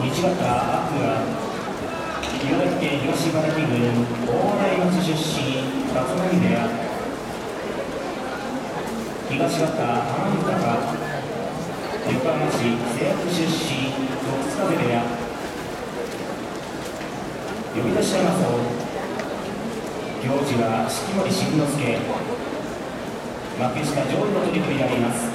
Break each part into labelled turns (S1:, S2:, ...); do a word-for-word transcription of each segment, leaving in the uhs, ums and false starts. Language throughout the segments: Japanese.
S1: 日方アクア、茨城県東茨城郡大洗町出身、立浪部屋。東方花豊、横浜市瀬谷区出身、六津風部屋。呼出し山荘、行司は式守慎之介。幕下上位の取組であります。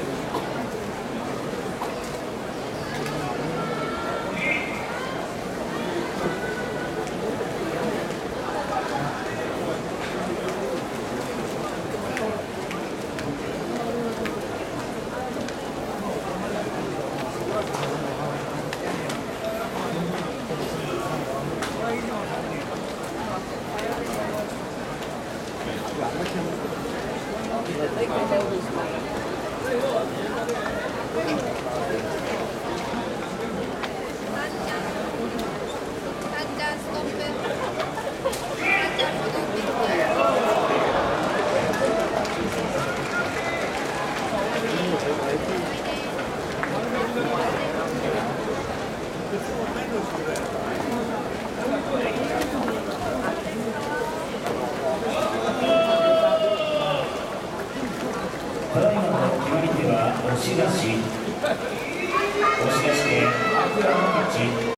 S1: ただいまの決まり手は押し出し、押し出して天空海の勝ち。